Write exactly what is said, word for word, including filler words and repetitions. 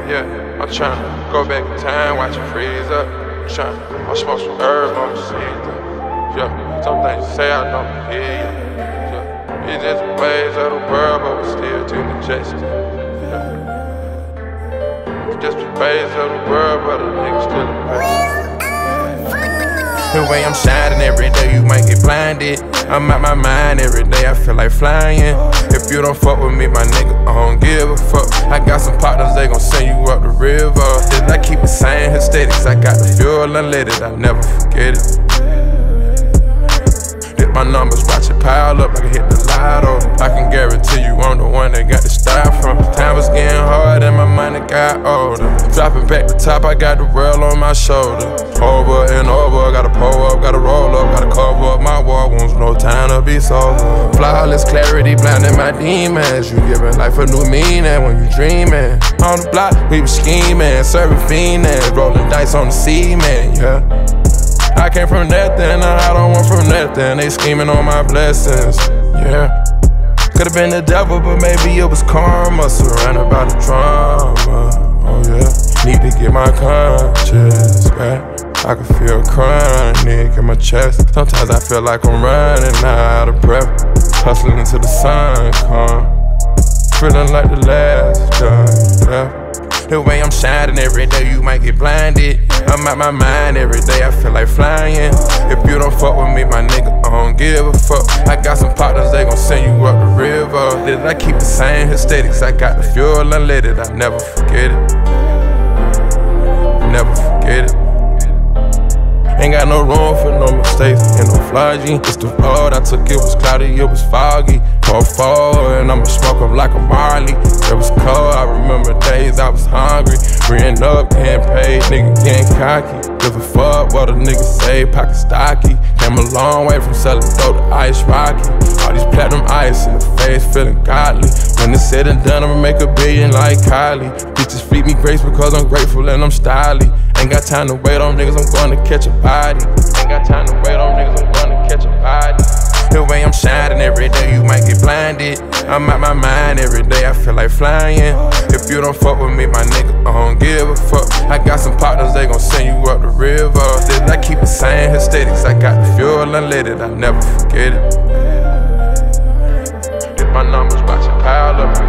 Yeah, I'm tryna go back in time, watch it freeze up. I'm tryna, I smoke some herb on the season. Yeah, some things you say I don't hear you. Yeah, it's just the ways of the world, but we still too majestic. Yeah, it's just the ways of the world, but the niggas still the best. The way I'm shining every day, you might get blinded. I'm out my mind every day, I feel like flying. If you don't fuck with me, my nigga, I don't give a fuck. I got some partners, they gon' send you up the river. Did I keep it sane, aesthetics? I got the fuel unleaded, I never forget it. Hit my numbers, watch it pile up like I hit the lotto. I can guarantee you I'm the one that got the style from. Time was getting hard and my money got older. Dropping back the top, I got the world on my shoulder. Over and over, gotta pull up, gotta roll up, gotta cover up my war wounds, no time to be sober. Flawless clarity, blinding my demons. You giving life a new meaning when you dreaming. On the block, we was scheming, serving fiends, rolling dice on the cement, yeah. I came from nothing, I don't want from nothing. They scheming on my blessings, yeah. Could've been the devil, but maybe it was karma. Surrounded by the drama, oh yeah. Need to get my conscience back. I can feel chronic in my chest. Sometimes I feel like I'm running out of breath. Hustling until the sun come. Feeling like the last done, yeah. The way I'm shining every day, you might get blinded. I'm out my mind every day, I feel like flying. If you don't fuck with me, my nigga, I don't give a fuck. I got some partners, they gon' send you up the river. Did I keep the same aesthetics? I got the fuel unleaded, I never forget it. Never forget it. Ain't got no room for no mistakes and no flogging. It's the road I took, it was cloudy, it was foggy. Go forward and I'ma smoke up like a Marley. It was cold, I remember days I was hungry. Reading up, getting paid, nigga getting cocky. Give a fuck what a nigga say, pocket stocky. Came a long way from selling dope to ice rocky. All these platinum ice in the face, feeling godly. When it's said and done, I'ma make a billion like Kylie. Bitches feed me grace because I'm grateful and I'm stylish. Ain't got time to wait on niggas, I'm gonna catch a body. Ain't got time to wait on niggas, I'm gonna catch a body. The way I'm shining every day, you might get blinded. I'm out my mind every day, I feel like flying. If you don't fuck with me, my nigga, I don't give a fuck. I got some partners, they gon' send you up the river. Did I keep the same aesthetics? I got the fuel unleaded, I never forget it. Hit my numbers, watch it pile up.